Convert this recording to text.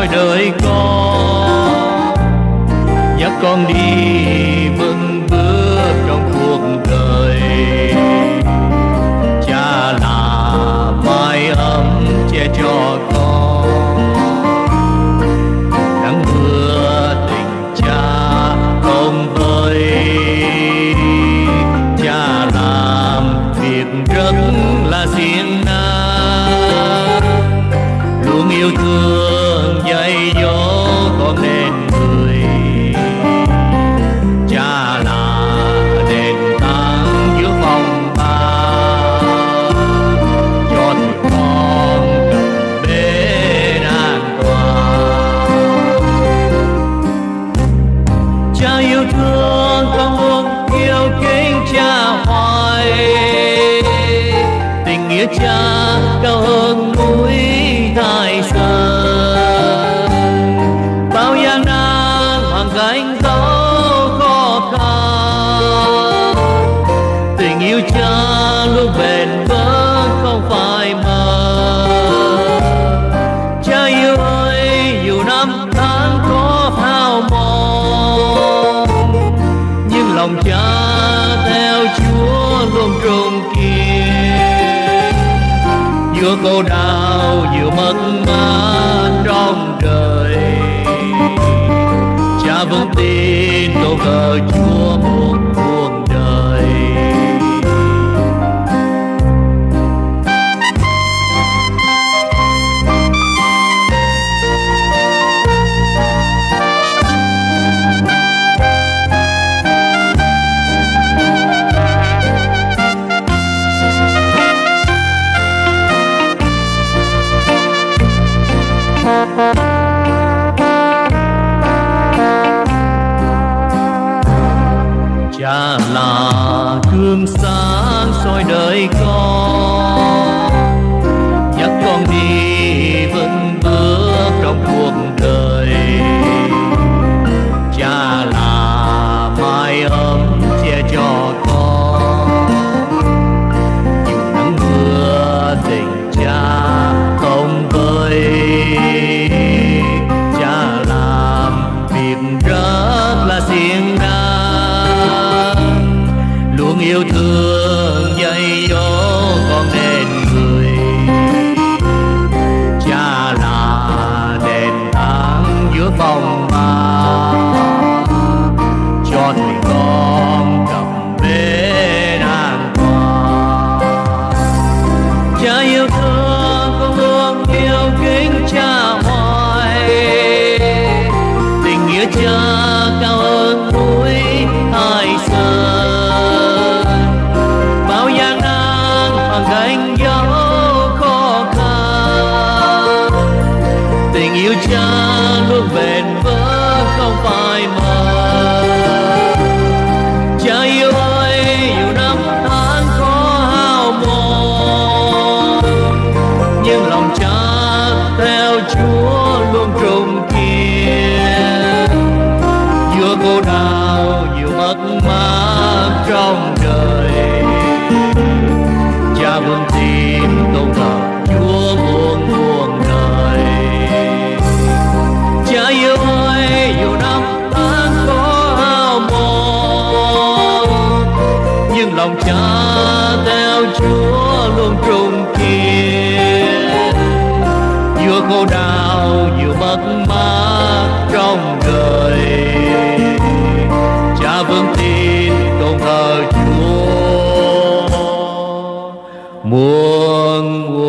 soi đời con, dắt con đi vững bước trong cuộc đời. Cha là mái ấm che cho con, nắng mưa tình cha không vơi. Cha làm việc rất là siêng năng, luôn yêu thương dạy dỗ con nên người. Cha là đền tảng giữa phong ba, cho thuyền con cập bến an toàn. Cha yêu thương con luôn yêu kính cha hoài, tình nghĩa cha cao hơn núi Thái Sơn. Bao gian nan hoàn cảnh dẫu khó khăn, tình yêu cha luôn bền vững không phải mơ. Cha yêu ơi, dù năm tháng có hao mòn, nhưng lòng cha theo Chúa luôn trung kiên. Giữa khổ đau nhiều mất mát trong đời, cha vẫn tin câu thờ Chúa một cuộc đời. Cha là gương sáng soi đời con, dắt con đi vững bước trong cuộc đời. Cha là mái ấm che cho con, dù nắng mưa tình cha không vơi. Cha làm việc rất là siêng năng, luôn yêu thương dạy dỗ con nên người. Cha là đền tảng giữa phong ba, cho thuyền con cập bến an toàn. Cha yêu thương con luôn yêu kính cha hoài, tình nghĩa cha cao hơn núi Thái Sơn. Bao gian nan hoàn cảnh dẫu khó khăn, tình yêu cha luôn bền vững không phải mơ. Cha yêu ơi, dù năm tháng có hao mòn, nhưng lòng cha theo Chúa luôn trung kiên. Giữa khổ đau nhiều mất mát trong đời, cha vẫn tin câu thờ Chúa muôn muôn đời. Cha yêu ơi, dù năm tháng có hao mòn, nhưng lòng cha theo Chúa luôn trung kiên. Giữa khổ đau nhiều mất mát trong đời, cha vẫn tin câu thờ Chúa muôn muôn.